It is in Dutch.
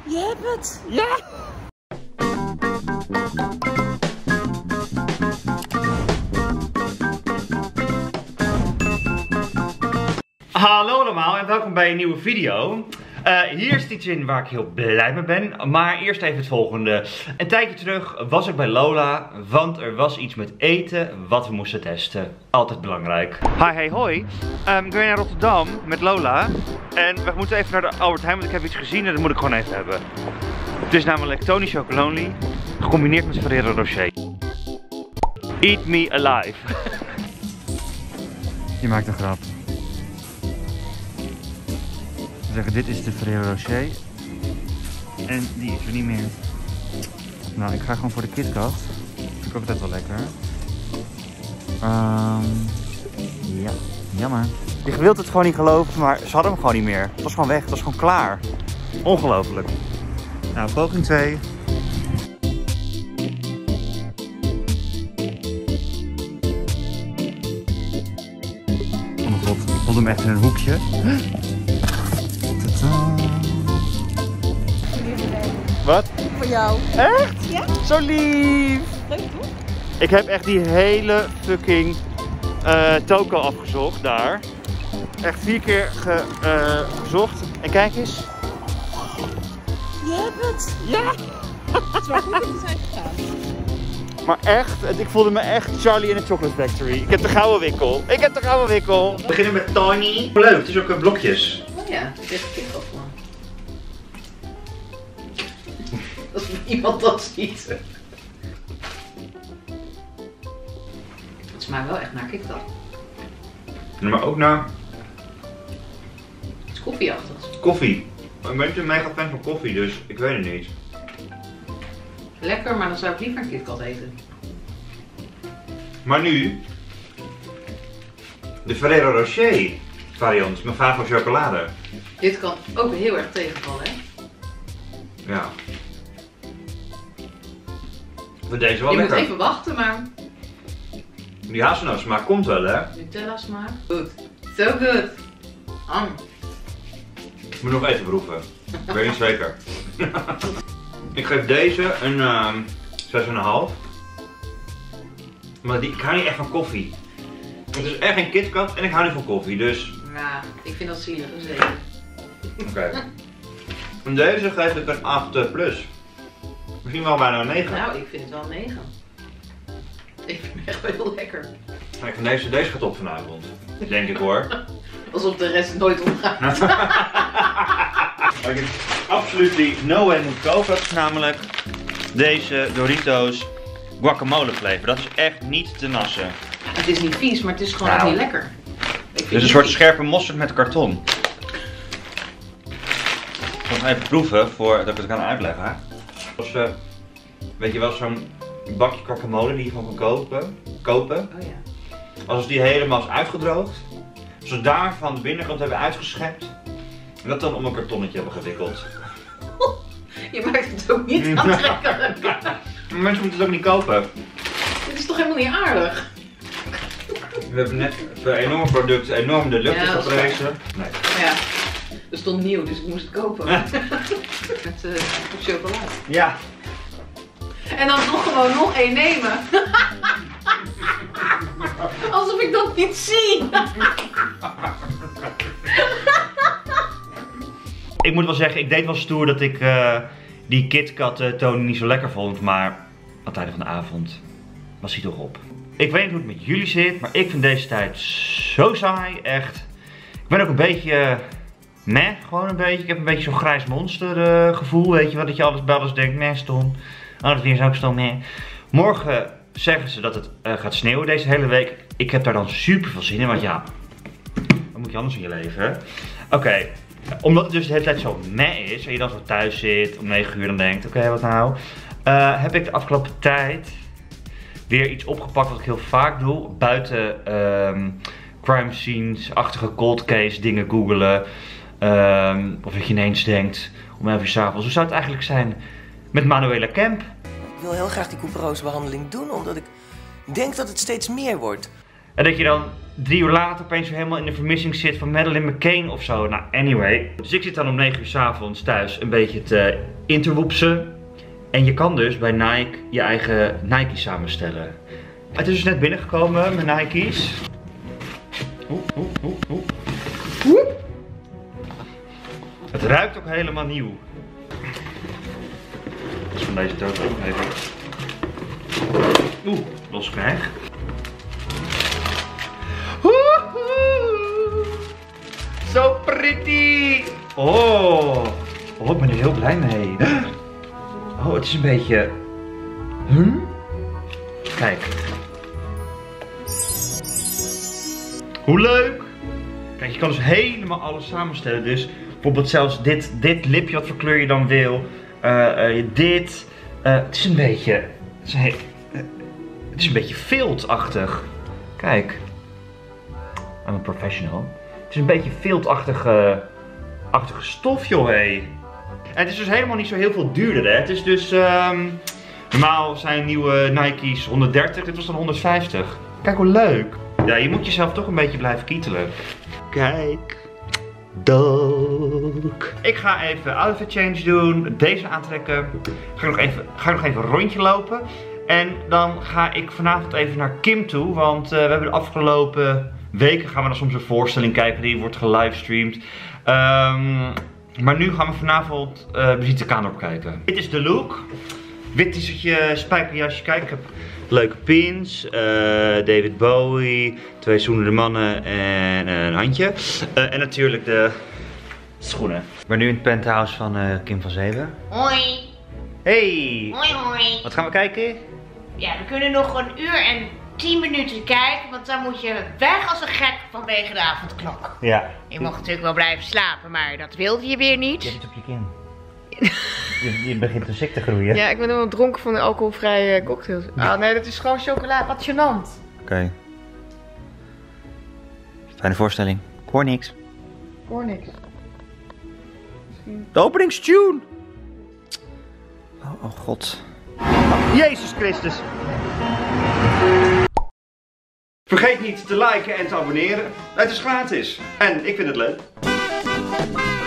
Je hebt het! Ja! Hallo allemaal en welkom bij een nieuwe video. Hier zit iets in waar ik heel blij mee ben. Maar eerst even het volgende. Een tijdje terug was ik bij Lola, want er was iets met eten wat we moesten testen. Altijd belangrijk. Hi, hey, hoi. Ik ben naar Rotterdam met Lola. En we moeten even naar de Albert Heijn, want ik heb iets gezien en dat moet ik gewoon even hebben. Het is namelijk Tony Chocolonely, gecombineerd met Ferrero Rocher. Eat me alive. Je maakt een grap. We zeggen, dit is de Ferrero Rocher. En die is er niet meer. Nou, ik ga gewoon voor de KitKat. Vind ik ook altijd wel lekker. Ja, jammer. Je wilt het gewoon niet geloven, maar ze hadden hem gewoon niet meer. Het was gewoon weg, het was gewoon klaar. Ongelooflijk. Nou, poging 2. Oh mijn god, ik vond hem echt in een hoekje. Wat? Voor jou. Echt? Ja? Zo lief! Leuk toch? Ik heb echt die hele fucking toko afgezocht daar. Echt 4 keer gezocht. En kijk eens. Je hebt het! Ja! Het is wel goed dat we zijn gegaan. Maar echt, ik voelde me echt Charlie in de Chocolate Factory. Ik heb de gouden wikkel. Ik heb de gouden wikkel. We beginnen met Tony. Leuk, het is ook blokjes. Oh ja, dit is KitKat van. Als iemand dat ziet. Het smaakt wel echt naar KitKat. Maar ook naar Het is koffieachtig. koffie. Ik ben niet een mega fan van koffie, dus ik weet het niet. Lekker, maar dan zou ik liever een KitKat eten. Maar nu de Ferrero Rocher variant met favo chocolade. Dit kan ook heel erg tegenvallen, hè? Ja. Ik vind deze wel Je lekker. moet even wachten, maar Die hazelnootsmaak komt wel, hè? Nutella smaak. Goed. So good. Ik moet nog even proeven. Ik weet niet zeker. Ik geef deze een 6,5. Maar ik hou niet echt van koffie. Het is echt een KitKat en ik hou niet van koffie, dus... Ja, ik vind dat zielig, een 7. Oké. En deze geef ik een 8 plus. Misschien wel bijna een 9. Nou, ik vind het wel een 9. Ik vind het echt wel heel lekker. Ik vind deze gaat op vanavond. Denk ik hoor. Alsof de rest nooit omgaat. Wat ik absoluut no way moet kopen, dat is namelijk deze Doritos guacamole flavor. Dat is echt niet te nassen. Het is niet vies, maar het is gewoon Nou. echt niet lekker. Dit is een soort scherpe mosterd met karton. Ik ga even proeven voordat ik het kan uitleggen. Als, weet je wel, zo'n bakje guacamole die je gewoon kan kopen. Oh ja. Als die helemaal is uitgedroogd. Als we daarvan de binnenkant hebben uitgeschept. En dat dan om een kartonnetje hebben gewikkeld. Je maakt het ook niet aantrekkelijk. Maar mensen moeten het ook niet kopen. Dit is toch helemaal niet aardig? We hebben net voor enorme producten enorm de lucht Ja, dat is geprezen. Nee. Ja, er stond nieuw, dus ik moest het kopen. Met chocolade. Ja. En dan nog gewoon nog één nemen. Alsof ik dat niet zie. Ik moet wel zeggen, ik deed wel stoer dat ik die KitKat Tony niet zo lekker vond, maar aan het einde van de avond was hij toch op. Ik weet niet hoe het met jullie zit, maar ik vind deze tijd zo saai, echt. Ik ben ook een beetje meh, gewoon een beetje. Ik heb een beetje zo'n grijs monster gevoel, weet je wel, dat je alles bij alles denkt, meh stom. Oh, dat weer is ook stom, meh. Morgen zeggen ze dat het gaat sneeuwen deze hele week. Ik heb daar dan super veel zin in, want ja, wat moet je anders in je leven, hè? Oké. Omdat het dus de hele tijd zo meh is en je dan zo thuis zit om 9 uur en denkt, oké, wat nou? Heb ik de afgelopen tijd weer iets opgepakt wat ik heel vaak doe. Buiten crime scenes-achtige cold case dingen googelen. Of dat je ineens denkt om 11 uur 's avonds, hoe zou het eigenlijk zijn met Manuela Kemp? Ik wil heel graag die couperose-behandeling doen, omdat ik denk dat het steeds meer wordt. En dat je dan 3 uur later opeens weer helemaal in de vermissing zit van Madeleine McCann of zo. Nou, anyway. Dus ik zit dan om 9 uur 's avonds thuis een beetje te interwoepsen. En je kan dus bij Nike je eigen Nike's samenstellen. Het is dus net binnengekomen, mijn Nike's. Het ruikt ook helemaal nieuw. Dus van deze toon ook even. Los krijg. So pretty! Oh, ik ben er heel blij mee. Oh, het is een beetje... Kijk. Hoe leuk! Kijk, je kan dus helemaal alles samenstellen. Dus bijvoorbeeld zelfs dit lipje, wat voor kleur je dan wil. Dit. Het is een beetje... Het is een beetje viltachtig. Kijk. I'm a professional. Het is een beetje viltachtige stof, joh, hé. En het is dus helemaal niet zo heel veel duurder, hè. Het is dus... normaal zijn nieuwe Nike's 130, dit was dan 150. Kijk hoe leuk. Ja, je moet jezelf toch een beetje blijven kietelen. Kijk. Dook. Ik ga even outfit change doen. Deze aantrekken. Ga nog even een rondje lopen. En dan ga ik vanavond even naar Kim toe. Want we hebben de afgelopen weken gaan we dan soms een voorstelling kijken. Die wordt gelivestreamd. Maar nu gaan we vanavond Visite Kaandorp kijken. Dit is de look. Wit t-shirtje, spijkerjasje. Kijk, ik heb leuke pins. David Bowie. 2 zoenende mannen en een handje. En natuurlijk de schoenen. Ik ben nu in het penthouse van Kim van Zeven. Hoi. Hey. Hoi hoi. Wat gaan we kijken? Ja, we kunnen nog 1 uur en 10 minuten kijken, want dan moet je weg als een gek vanwege de avondklok. Ja. Je mag natuurlijk wel blijven slapen, maar dat wilde je weer niet. Je hebt het op je kin. Je begint een ziek te groeien. Ja, ik ben helemaal dronken van de alcoholvrije cocktails. Ah nee, dat is gewoon chocola. Wat gênant. Oké. Fijne voorstelling. Ik hoor niks. Ik hoor niks. De openingstune! Oh god. Jezus Christus! Vergeet niet te liken en te abonneren. Het is gratis. En ik vind het leuk.